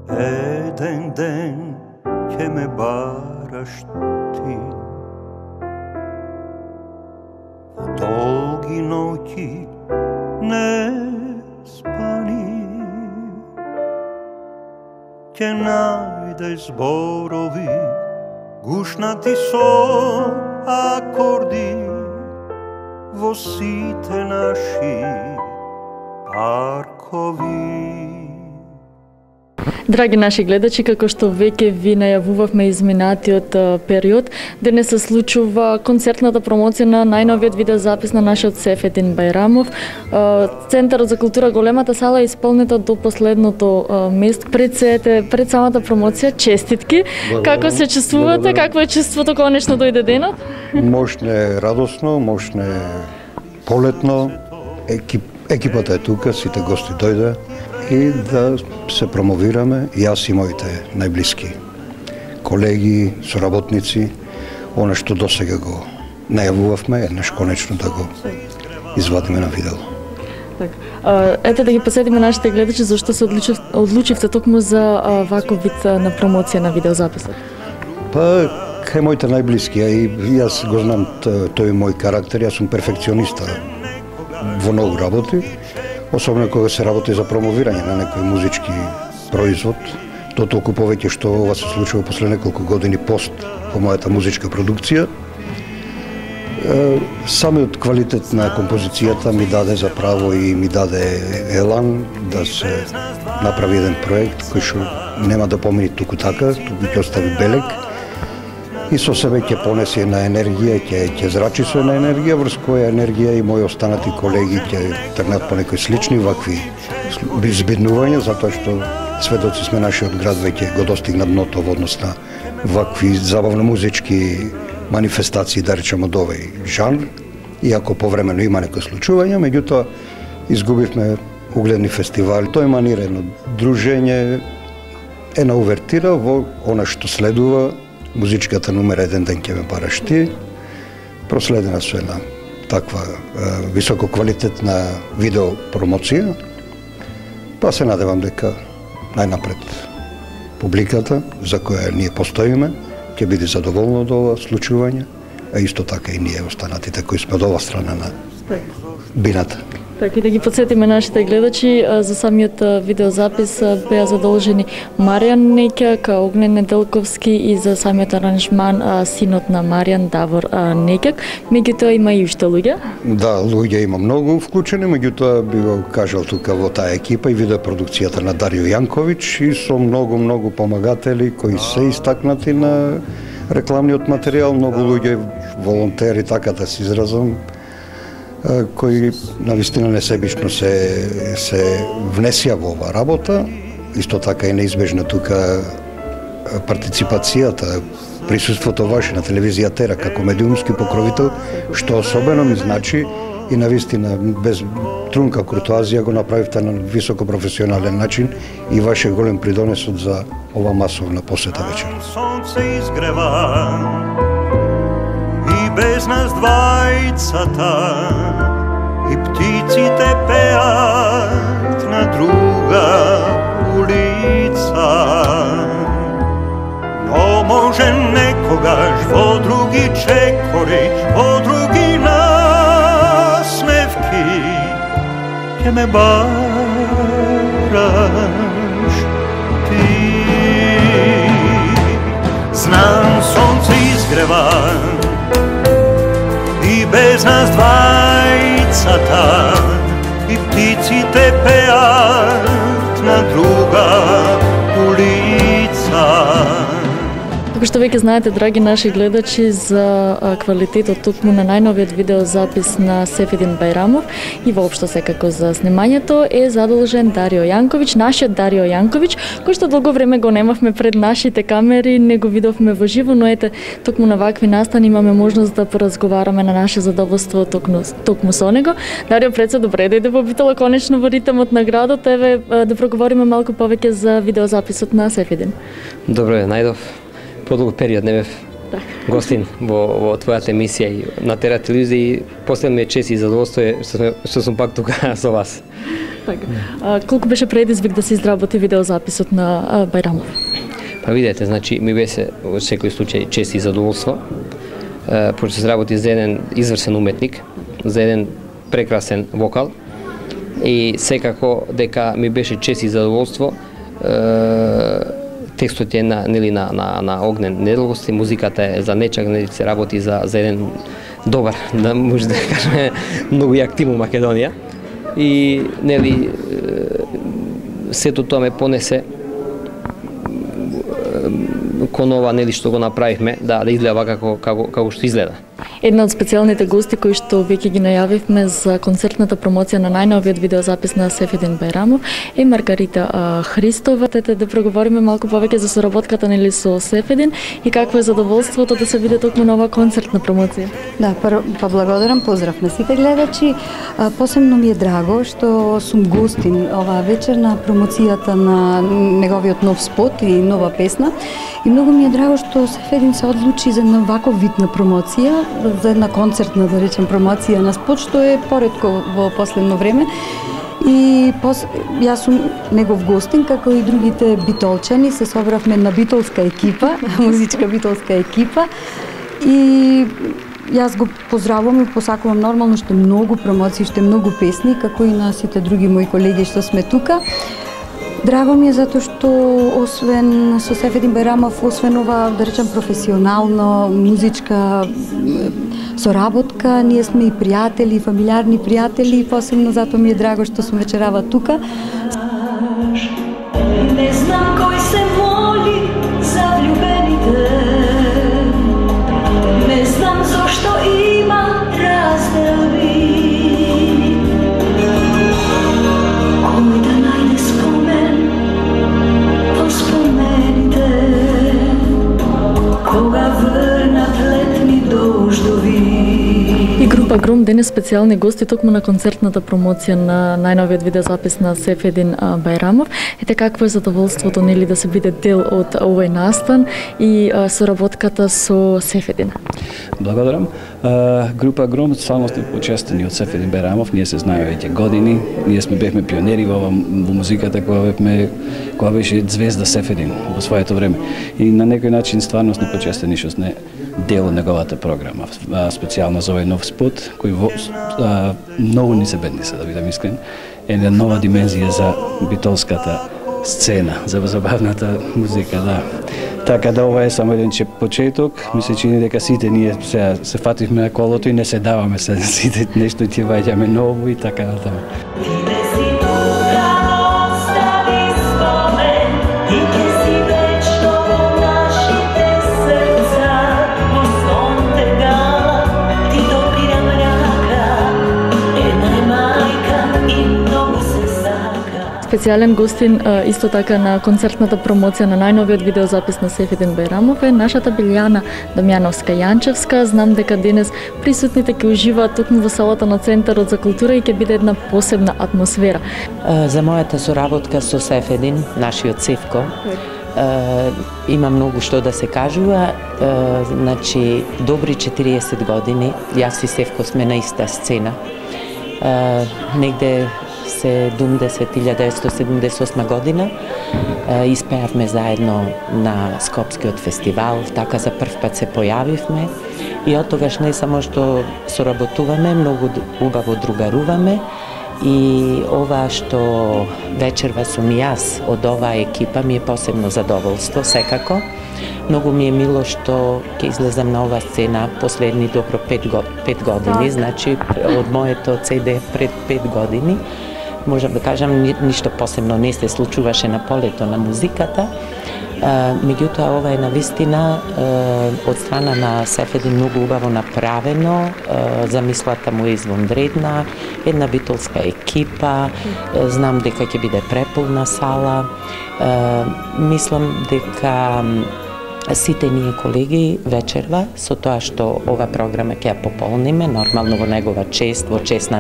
Еден ден ќе ме бараш ти во долги ноќи не спани, ќе најдеш зборови гушнати со акорди во сите наши паркови. Драги наши гледачи, како што веќе ви најавувавме изминатиот период, денес се случува концертната промоција на најновиот видеозапис на нашиот Сефедин Бајрамов. Центарот за култура Големата сала е исполнета до последното место. Пред самата промоција, честитки. Како се чувствувате? Какво е чувството конечно дојде денот? Можне радосно, можне полетно. Екипата е тука, сите гости дојде и да се промовираме, и јас и моите најблиски колеги, соработници, оно што досега го најавувавме, еднаш конечно да го извадиме на видео. Ете да ги посетиме нашите гледачи зашто се одлучивте токму за ваков вид на промоција на видеозаписот. Па, кај моите најблиски, и јас го знам тој мој карактер, јас сум перфекциониста во многу работи, особено кога се работи за промовирање на некој музички производ, то толку повеќе што ова се случува после неколку години пост по мојата музичка продукција. Самиот квалитет на композицијата ми даде за право и ми даде елан да се направи еден проект кој што нема да помини туку така, туку ќе остави белег и со себе ќе понесе една енергија, ќе зрачи со една енергија, врз која енергија и мои останати колеги ќе тргнат по некои слични вакви збиднувања, затоа што сведоци сме нашиот град веќе го достигна дното во однос на вакви забавно музички манифестации, да речеме од овој жанр, иако повремено има некои случувања, меѓутоа изгубивме угледни фестивали. Тој манира едно дружење, една увертира во она што следува. Музичката номер 1 ден ќе ме бараш ти, проследена со една таква висококвалитетна видео промоција, па се надевам дека најнапред публиката за која ние постоиме ќе биде задоволна од ова случување, а исто така и ние останатите кои сме од ова страна на бината. Така и да ги подсетиме нашите гледачи, за самиот видеозапис беа задолжени Маријан Неќак, Огнен Неделковски и за самиот аранжман синот на Маријан, Давор Неќак. Меѓутоа има и уште луѓе? Да, луѓе има многу вклучени, меѓутоа би го кажал тука во таа екипа и видеопродукцијата на Дарио Јанковиќ и со многу помагатели кои се истакнати на рекламниот материјал, многу луѓе волонтери, така да се изразам, кои навистина несебично се внесија во оваа работа. Исто така и неизбежна тука партиципацијата, присуството ваше на телевизија Тера како медиумски покровител, што особено ми значи и навистина без трунка куртоазија го направивте на високо професионален начин и ваше голем придонесот за ова масовна посета вечер. Сонце изгрева и без нас двајцата и птиците пеат на друга улица. Но може некогаш во други чекори, во други насмевки ќе ме бараш ти. Знам сонце изгрева и без нас двајцата и птиците пеат на друга улица. Како што веќе знаете, драги наши гледачи, за квалитетот токму на најновиот видеозапис на Сефедин Бајрамов и воопшто секако за снимањето е задолжен Дарио Јанковиќ, нашиот Дарио Јанковиќ, кој што долго време го немавме пред нашите камери, не го видовме во живо, но ете, токму на вакви настани имаме можност да поразговараме на наше задоволство токму со него. Дарио, пред се добре дојде во битола конечно во ритмот на градот, еве да проговориме малку повеќе за видеозаписот на Сефедин. Добро е, најдов. Подолго период не бев гостин во твојата емисија и на Тера телевизија и последно ми е чест и задоволство што сум пак тука со вас. Така. Колку беше предизвик да се изработи видеозаписот на Бајрамов? Па видете, значи ми беше во секој случај чест и задоволство, пошто се работи за еден изврсен уметник, за еден прекрасен вокал и секако дека ми беше чест и задоволство. Текстот е на Огнен Неделгост и музиката е за Нечак, се работи за еден добар, да може да кажеме, многу јак тим у Македонија. И сето тоа ме понесе кон ова што го направивме да изгледа како што изгледа. Една од специјалните гости кои што веќе ги најавивме за концертната промоција на најновиот видеозапис на Сефедин Бајрамов е Маргарита Христова. Тете да проговориме малку повеќе за соработката со Сефедин и какво е задоволството да се види токму нова концертна промоција. Да, па благодарам, поздрав на сите гледачи. Посебно ми е драго што сум гостин оваа вечер на промоцијата на неговиот нов спот и нова песна. И многу ми е драго што Сефедин се одлучи за една ваков вид на промоција, за една концертна, да речем, промоција на спот, што е поретко во последно време. И јас сум негов гостин, како и другите битолчани, се собравме на битолска екипа, музичка битолска екипа. И јас го поздравувам и посакувам нормално што многу промоции, што многу песни, како и на сите други мои колеги што сме тука. Драго ми е затоа што освен со Сефедин Бајрамов, освен ова, да речем, професионално музичка соработка, ние сме и пријатели, и фамилиарни пријатели, и посебно затоа ми е драго што сум вечерава тука. Не знам кој се моли за влюбените, не знам зошто има разделби. Кој да најде спомен, то спомените, кога врнат летни дождови. И група Грум денес специјални гости токму на концертната промоција на најновиот видеозапис на Сефедин Бајрамов. Ете какво е задоволството да се биде дел од овој настан и соработката со Сефедин. Благодарам. Група Грум само сте почестени од Сефедин Бајрамов. Ние се знаеме веќе години. Ние бевме пионери во музиката кога беше звезда Сефедин во своето време. И на некој начин стварно сме почестени што сме дел од неговата програма. Специјално за овој нов спот, кој многу ни се бедни се, да бидам искрен, е една нова димензија за битолската сцена, за забавната музика, да. Така да ова е само еден почеток. Ми се чини дека сите ние се фативме на колото и не се даваме сите нешто и ти ваѓаме ново и така натаму. Специјален гостин исто така на концертната промоција на најновиот видеозапис на Сефедин Бајрамов е нашата Билјана Дамјановска-Јанчевска. Знам дека денес присутните ќе уживаат токму во салата на Центарот за култура и ќе биде една посебна атмосфера. За мојата соработка со Сефедин, нашиот Севко, има многу што да се кажува. Значи, добри 40 години, јас и Севко сме на иста сцена. Негде се 1978 година испеавме заедно на Скопскиот фестивал, така за прв пат се појавивме и од тогаш не само што соработуваме, многу убаво другаруваме и ова што вечерва сум јас од оваа екипа ми е посебно задоволство, секако. Многу ми е мило што ќе излезам на оваа сцена последни добро 5 години, значи од моето CD пред 5 години. Можам да кажам, ништо посебно не се случуваше на полето на музиката. Меѓутоа, ова е навистина од страна на Сефедин многу убаво направено, замислата му е извонредна, една битолска екипа, знам дека ќе биде преполна сала, мислам дека сите ние колеги вечерва со тоа што ова програма ќе ја пополниме, нормално во негова чест, во чест на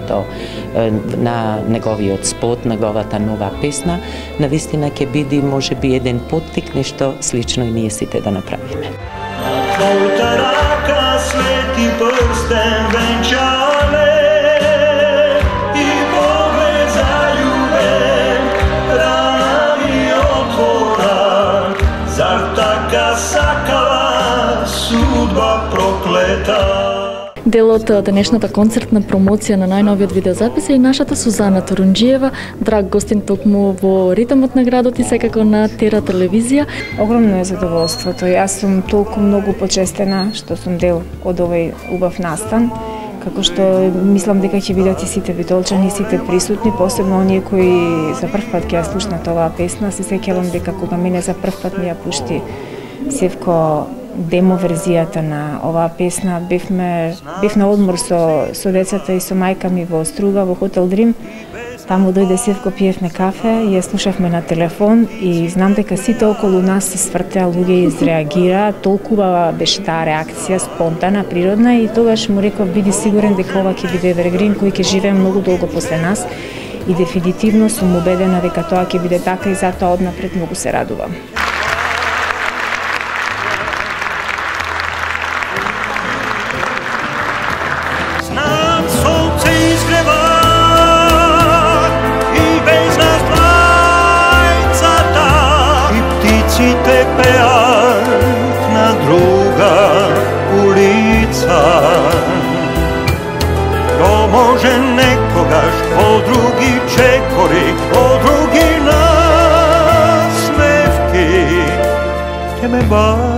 неговиот спот, неговата нова песна, навистина ќе биде можеби еден поттик, нешто слично и ние сите да направиме. Tvoj taraka sveti prsten venčale i pogled zaljuben rani otvora. Zar taka sakava sudba prokleta? Дел од денешната концертна промоција на најновиот видеозапис е и нашата Сузана Турунџиева, драг гостин токму во ритмот на градот и секако на Тера телевизија. Огромно е задоволството. Јас сум толку многу почестена што сум дел од овој убав настан, како што мислам дека ќе бидат и сите видолчани, сите присутни, посебно оние кои за прв пат ќе ја слушнат оваа песна. Се сеќавам дека кога мене за прв пат ми ја пушти Севко демо верзијата на оваа песна, бев на одмор со децата и со мајка ми во Струга, во Хотел Дрим. Таму дојде Севко, пиевме кафе, ја слушавме на телефон и знам дека сите околу нас се свртеа, луѓе изреагира, толкува беше таа реакција, спонтана, природна и тогаш му реков биди сигурен дека ова ќе биде евергрин кој ќе живее многу долго после нас и дефинитивно сум убедена дека тоа ќе биде така и затоа однапред многу се радувам. Može nekogaš po drugi čekori, po drugi nasmevki, ke me